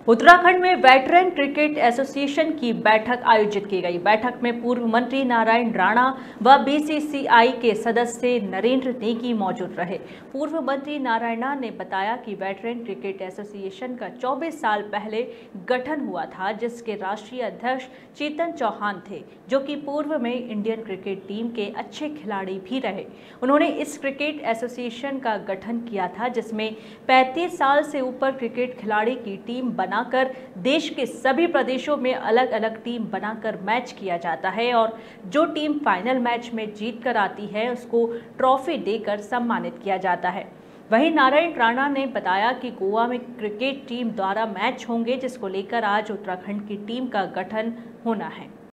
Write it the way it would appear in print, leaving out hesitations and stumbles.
उत्तराखंड में veteran cricket association की बैठक आयोजित की गई। बैठक में पूर्व मंत्री नारायण राणा व बीसीसीआई के सदस्य नरेंद्र नेगी मौजूद रहे। पूर्व मंत्री नारायण ने बताया कि वेटरन क्रिकेट एसोसिएशन का 24 साल पहले गठन हुआ था, जिसके राष्ट्रीय अध्यक्ष चेतन चौहान थे, जो कि पूर्व में इंडियन क्रिकेट टीम के अच्छे खिलाड़ी भी रहे। उन्होंने इस क्रिकेट एसोसिएशन का गठन किया था, जिसमें 35 साल से ऊपर क्रिकेट खिलाड़ी की टीम बनाकर देश के सभी प्रदेशों में अलग अलग टीम बनाकर मैच किया जाता है और जो टीम फाइनल मैच में जीत कर आती है उसको ट्रॉफी देकर सम्मानित किया जाता है। वहीं नारायण राणा ने बताया कि गोवा में क्रिकेट टीम द्वारा मैच होंगे, जिसको लेकर आज उत्तराखंड की टीम का गठन होना है।